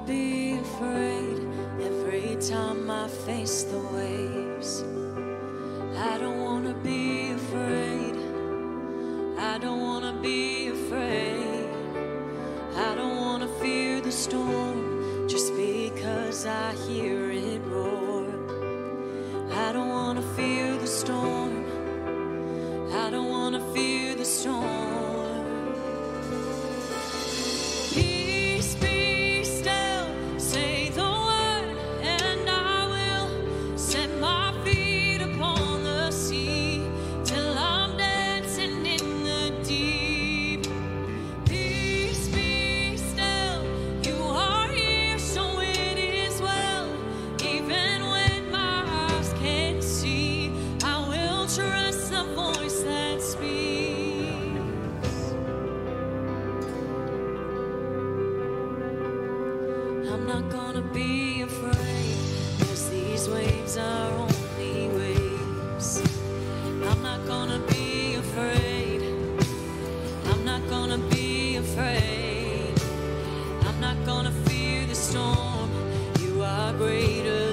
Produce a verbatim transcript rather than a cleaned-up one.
be afraid every time I face the waves. I don't wanna be afraid. I don't wanna be afraid. I don't wanna fear the storm just because I hear it roar. I don't wanna fear the storm. I don't wanna fear the storm. Peace, be still, say the word, and I will set my feet upon the sea till I'm dancing in the deep. Peace, be still, you are here, so it is well. Even when my eyes can't see, I will trust the voice that speaks. I'm not gonna be afraid, 'cause these waves are only waves. I'm not gonna be afraid. I'm not gonna be afraid. I'm not gonna fear the storm. You are greater